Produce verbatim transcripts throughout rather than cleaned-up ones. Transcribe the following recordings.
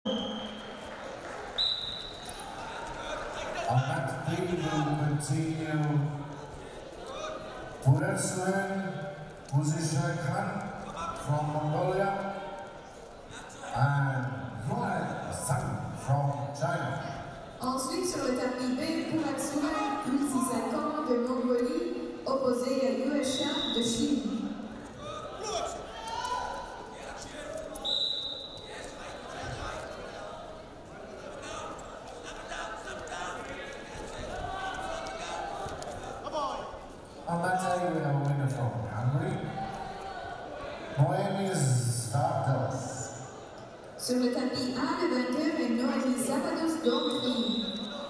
On that three, we will continue Pureslen Uzishakan from Mongolia and Yuan Sang from China. Ensuite, sur le tapis B, Pureslen Uzishakan de Mongolie, opposé à Yuan Sang de Chine. On that day, we have a winner from Hungary, Noemi Zardos. Sur le tapis A, le vainqueur est Noemi Zardos d'Hongrie.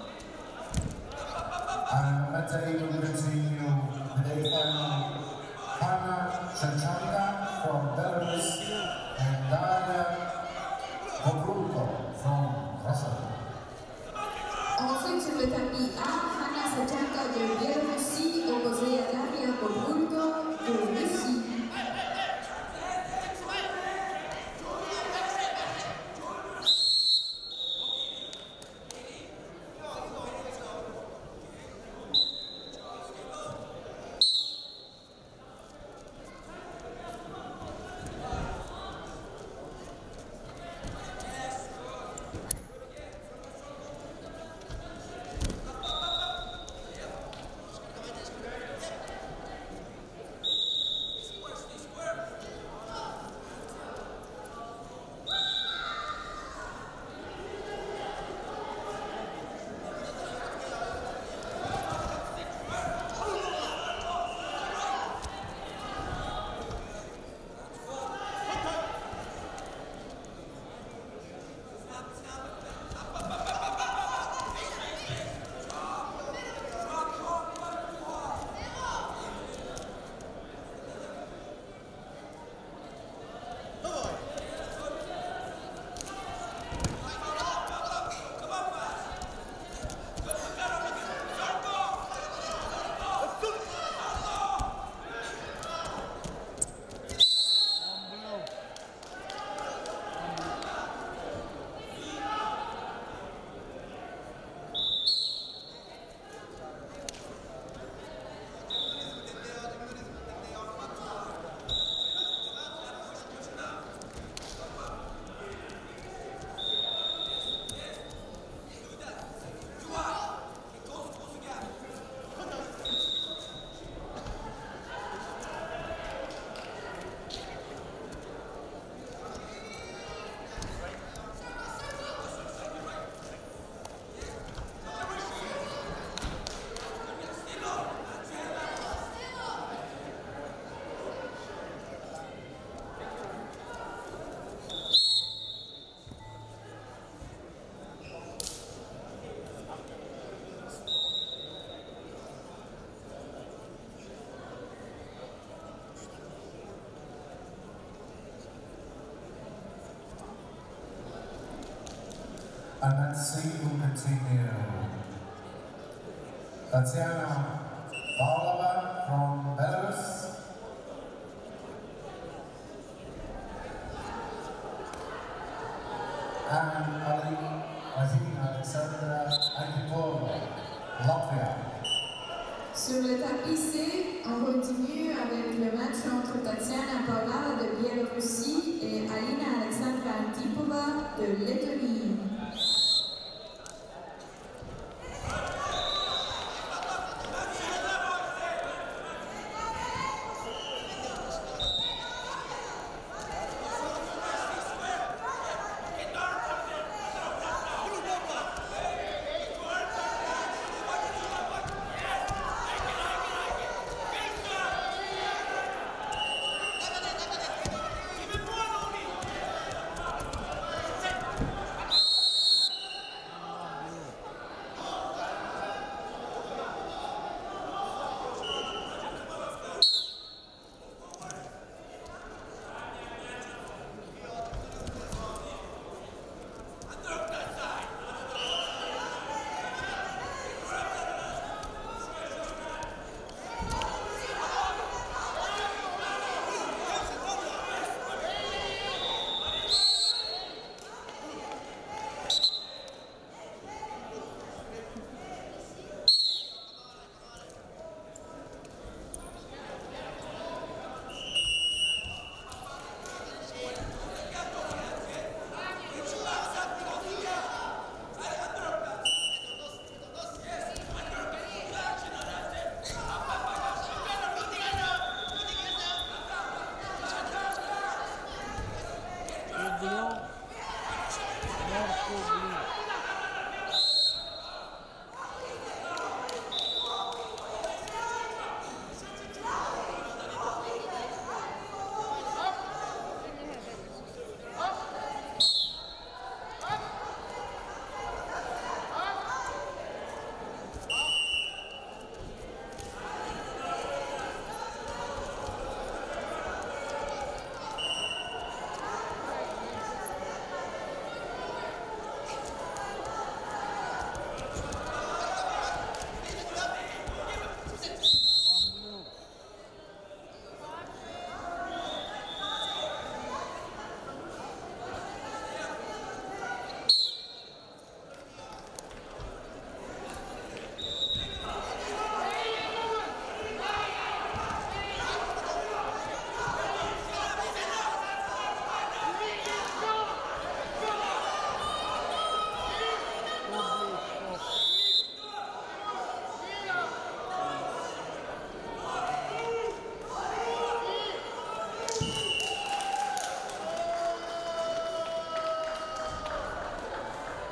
And on that day, we will continue the day final, Hanna Shevchenko from Belarus and Daria Kobrulko from Russia. Ensuite, sur le tapis A, Hanna Shevchenko de Biélorussie, opposée à Daria Kobrulko de Russie. And then C will continue. Tatiana Pavlova from Belarus. And Ali, I think Alexandra Antipova, Latvia. Sur le tapis C, on continue avec le match entre Tatiana Pavlova de Biélorussie et Alina Alexandra Antipova de Lettonie.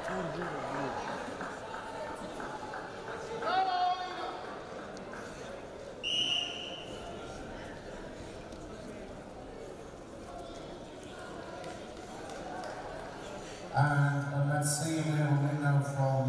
And let's see the winner from